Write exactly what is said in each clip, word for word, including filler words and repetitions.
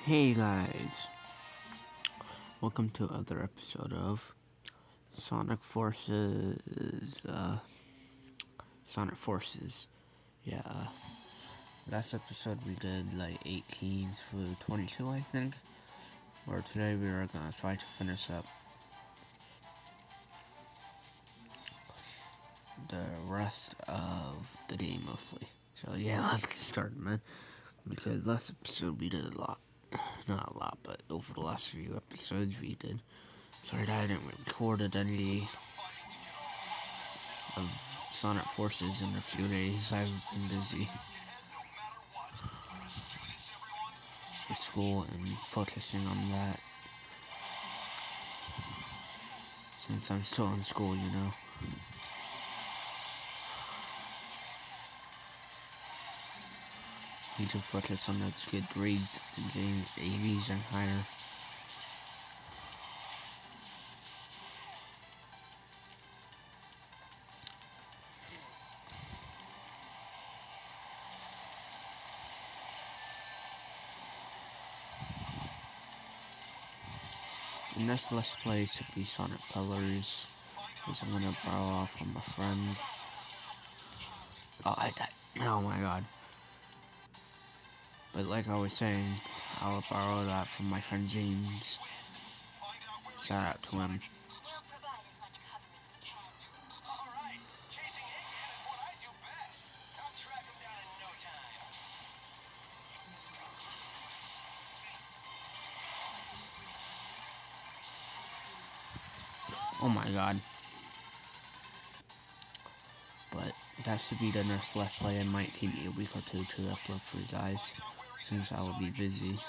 Hey guys, welcome to another episode of Sonic Forces, uh, Sonic Forces, yeah, uh, last episode we did like eighteen through twenty-two, I think, where today we are gonna try to finish up the rest of the game mostly. So yeah, let's get started, man, because last episode we did a lot. Not a lot, but over the last few episodes we did. Sorry that I didn't record any of Sonic Forces in a few days. I've been busy with school and focusing on that. Since I'm still in school, you know. Need to focus on those good grades and getting A Vs and higher. The next Let's Play should be Sonic Colors, which I'm gonna borrow off from a friend. Oh, I died. Oh my god. But like I was saying, I'll borrow that from my friend James. Shout out to him. Oh my god. But that should be the next Let's Play. It might take me a week or two to upload for you guys, since I will be busy.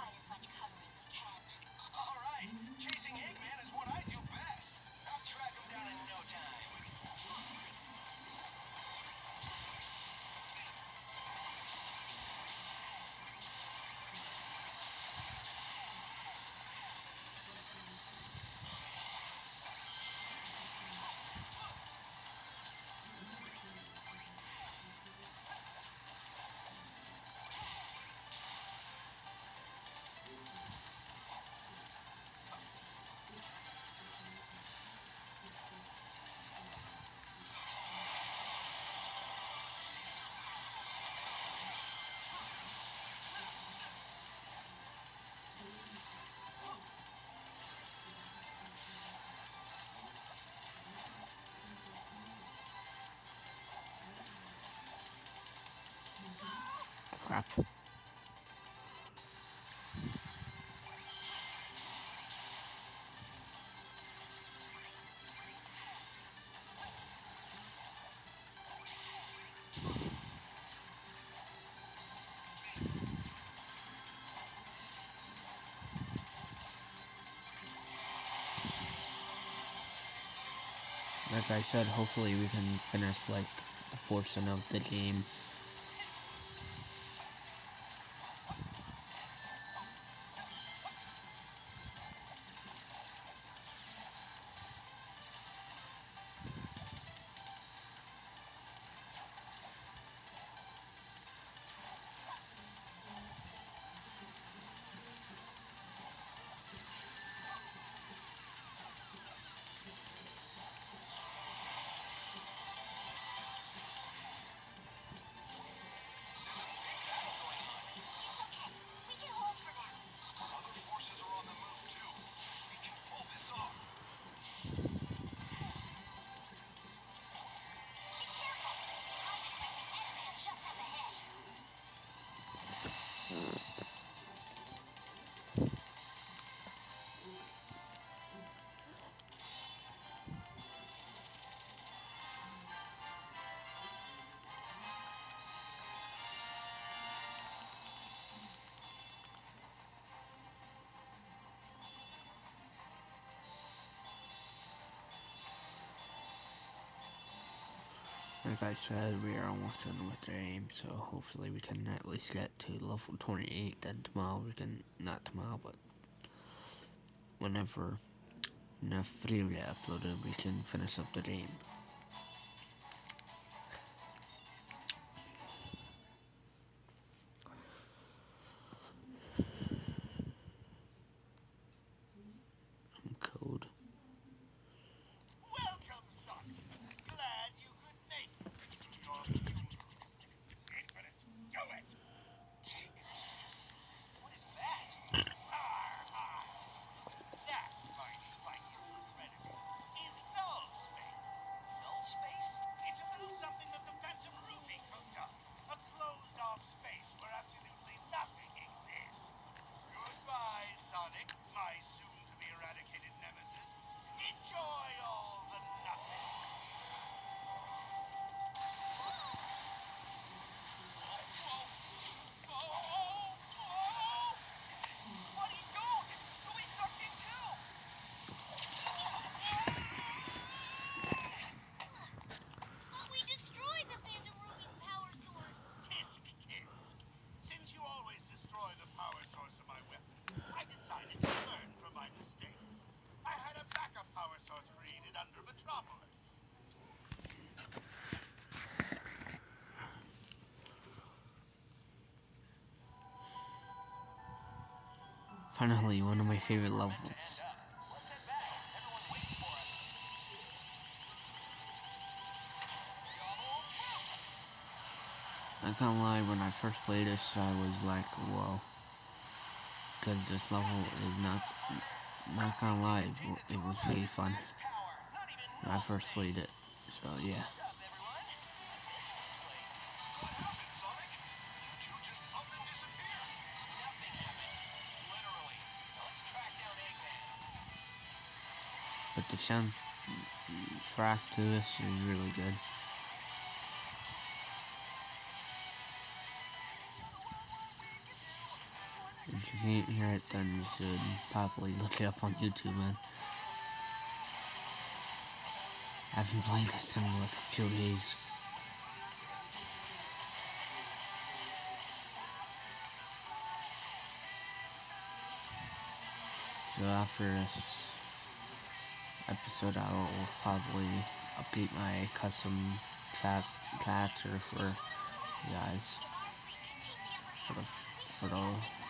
Crap. Like I said, hopefully we can finish like a portion of the game. Like I said, we are almost done with the game, so hopefully we can at least get to level twenty-eight, then tomorrow we can, not tomorrow, but whenever enough video get uploaded, we can finish up the game. was created under Metropolis. Finally, one of my favorite levels. Let's head back. Everyone's waiting for us. Not gonna lie, when I first played this, I was like, whoa. Because this level is not, not gonna lie, it was really fun when I first played it. So, yeah. But the soundtrack to this is really good. If you can't hear it, then you should probably look it up on YouTube, man. I haven't played this in like a few days. So after this episode, I will probably update my custom cat character for you guys. For the for the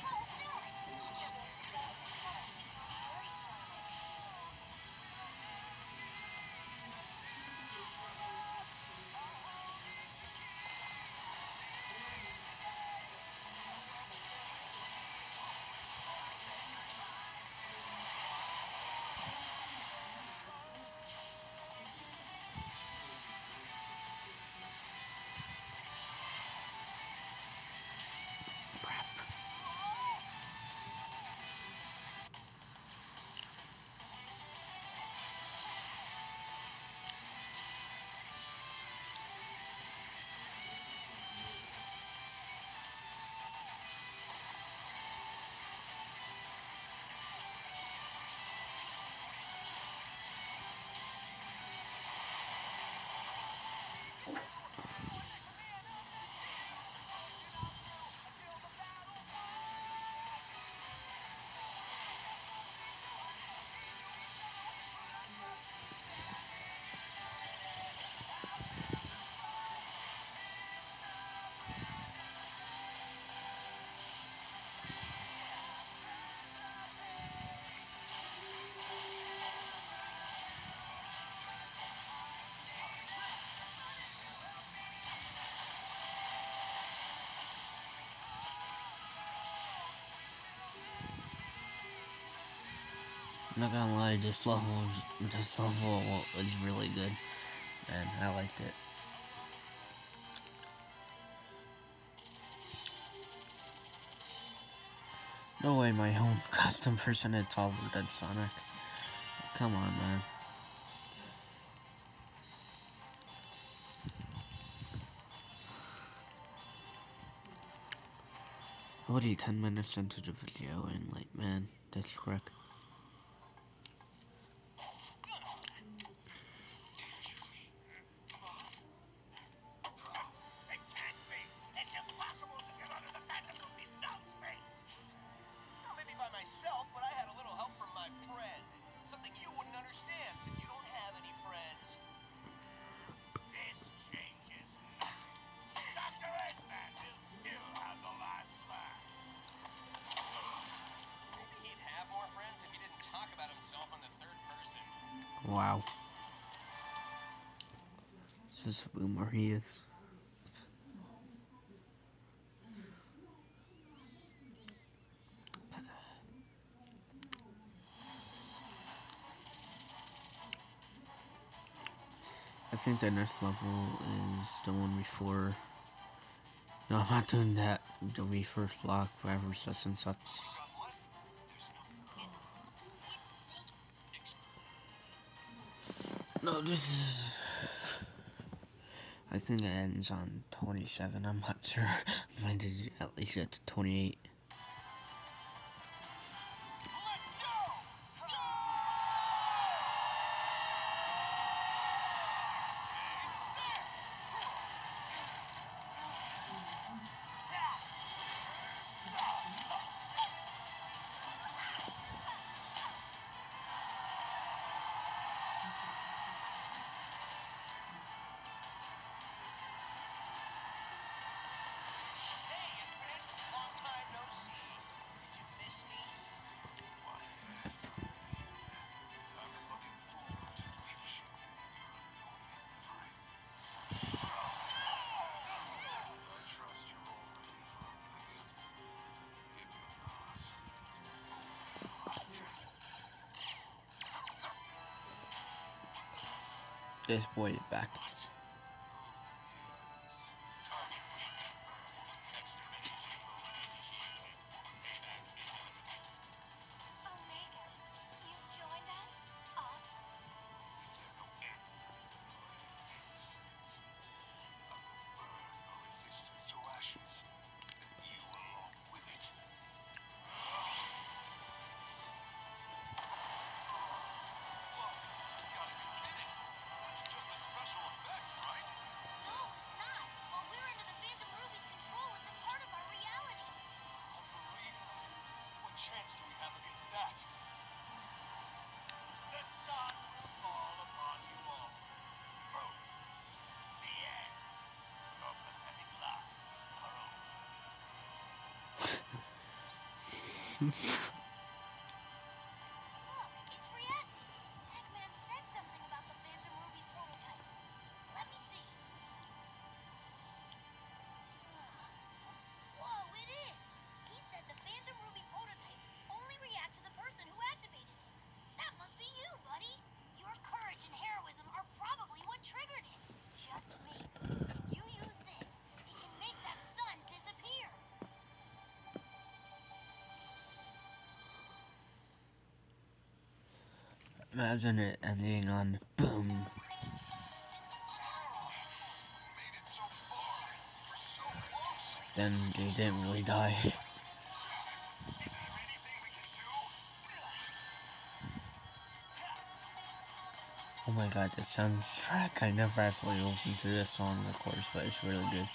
I'm not gonna lie, this level, this level is really good, and I liked it. No way my home custom person is taller than Sonic. Come on, man. Already ten minutes into the video and like, man, that's correct. Myself, but I had a little help from my friend. Something you wouldn't understand since you don't have any friends. This changes nothing. Doctor Eggman will still have the last laugh. Maybe he'd have more friends if he didn't talk about himself on the third person. Wow. This is Boomer, he is. I think the next level is the one before. No, I'm not doing that. The very first block, wherever such and such. No, this is. I think it ends on twenty-seven. I'm not sure. I'm trying to at least get to twenty-eight. So, I've been looking forward to finishing your annoying friends. I trust you're all ready for oblivion. If you're not, This boy is back. what? Who dares? Target confirmed. Extermination mode initiated. Payback inevitable. Omega, you've joined us? Awesome. Is there no end to my innocence? I will burn your resistance to ashes, and you along with it. Whoa, you gotta be kidding. That's just a special effect, right? No, it's not. While we're under the Phantom Ruby's control, it's a part of our reality. Unbelievable. What chance do we have against that? The sun will fall upon you all. Boom. The end. Your pathetic lives are over. Look, it's reacting. Eggman said something about the Phantom Ruby prototypes. Let me see. Whoa, it is! He said the Phantom Ruby prototypes only react to the person who activated it. That must be you, buddy. Your courage and heroism are probably what triggered it. Just maybe, if you use this, it can make that sun disappear. Imagine it ending on boom. Made it so far. We're so close. Then they didn't really die. Is there anything we can do? Oh my god, that soundtrack. I never actually listened to this song, of course, but it's really good.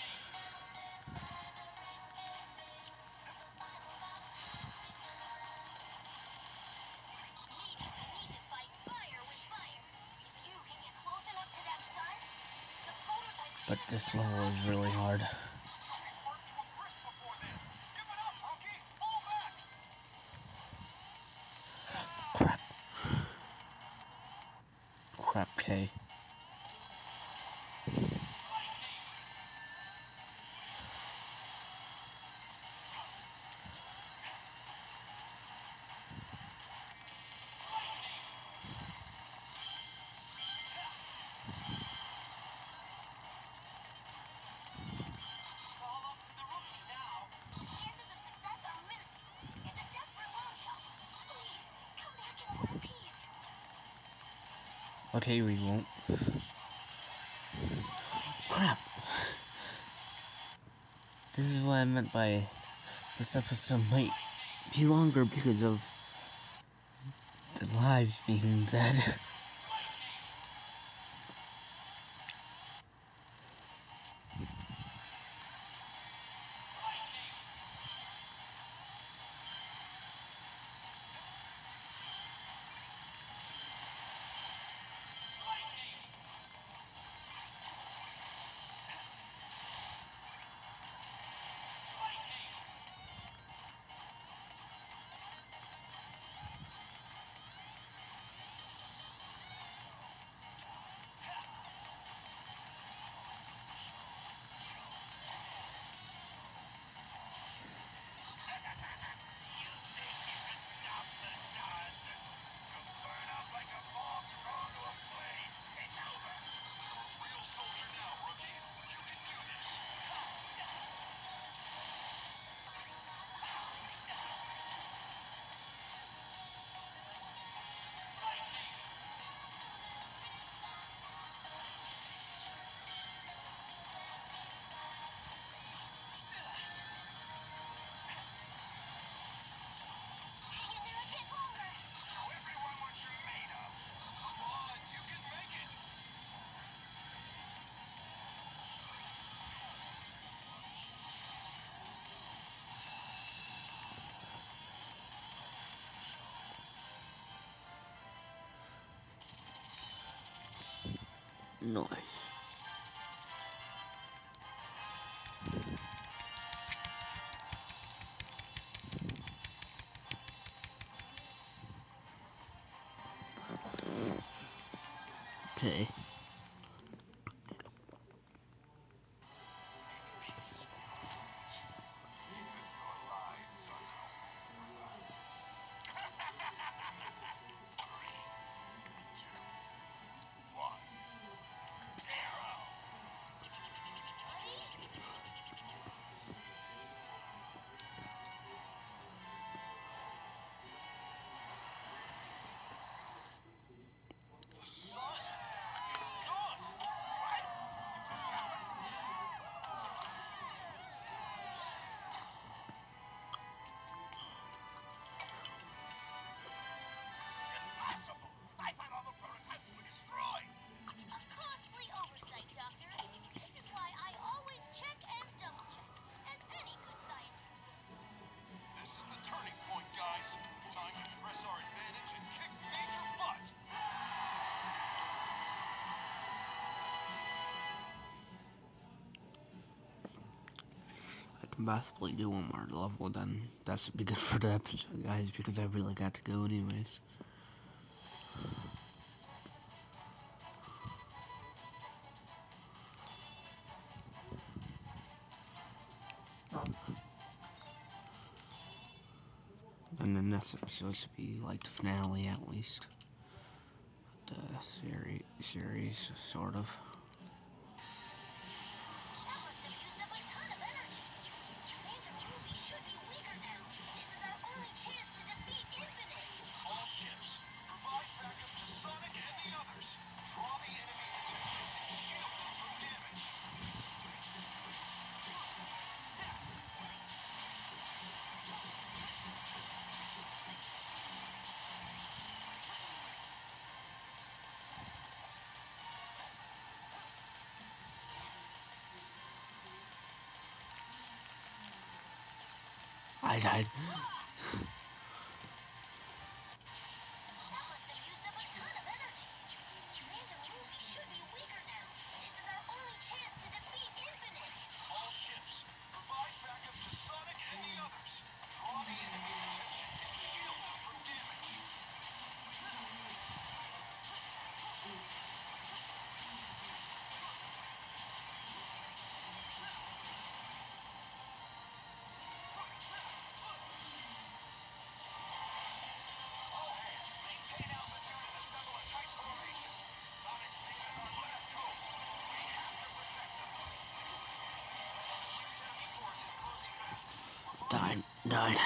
Need, need to fight fire with fire. If you can get close enough to that sun, the prototype But this level is really hard. We burnt to a crisp before then. Give it up, rookie. Fall back. Crap. Crap, K. It's all up to the rookie now. chances of success are minuscule. It's a desperate long shot. Please, come back in one piece. Okay, we won't. Crap. This is what I meant by this episode might be longer because of the lives being dead. Hang in there a bit longer. Show everyone what you're made of. Come on, you can make it. Nice. Okay. Peace, because your lives are now three, two, one, zero. The sun, it's gone. What? It just happened? Impossible! I thought all the prototypes were destroyed. A costly oversight, Doctor. This is why I always check and double check, as any good scientist would. This is the turning point, guys. Time to press our advantage and kick major butt. I can possibly do one more level, then that should be good for the episode, guys, because I really got to go anyways. And then this episode should be like the finale, at least. The series, series, sort of. That must have used up a ton of energy. Phantom Ruby should be weaker now. This is our only chance to defeat Infinite. All ships, provide backup to Sonic and the others. Draw the enemy's attention and shield them from damage. I died. That must have used up a ton of energy. Phantom Ruby should be weaker now. This is our only chance to defeat Infinite. All ships, provide backup to Sonic and the others. Draw the enemy's attention and shield them from damage. All hands, maintain altitude and assemble a tight formation. Sonic's team is our last hope. We have to protect them. Huge enemy forces closing fast. Died. Died.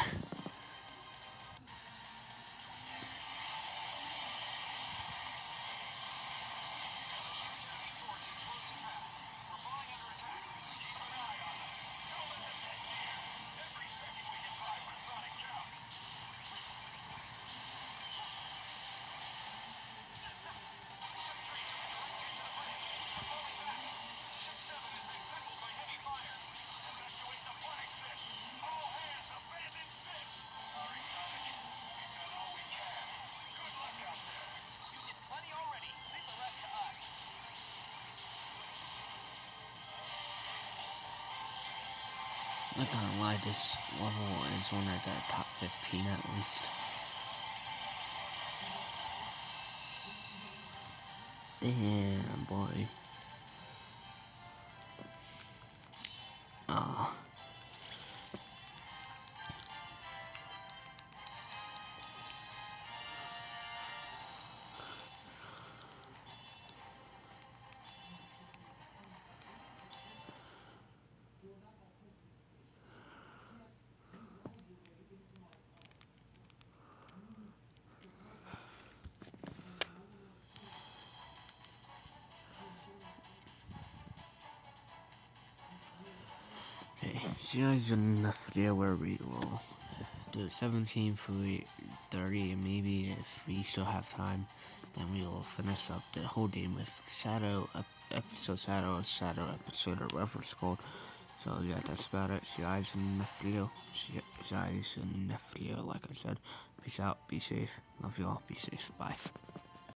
Not gonna lie, this level is one of the top fifteen at least. Damn, boy. Ah. Okay, see you guys in the video where we will do seventeen, thirty, and maybe if we still have time, then we will finish up the whole game with Shadow, episode Shadow, Shadow episode, or whatever it's called. So yeah, that's about it. See you guys in the video. See you guys in the video, like I said. Peace out, be safe. Love you all, be safe. Bye.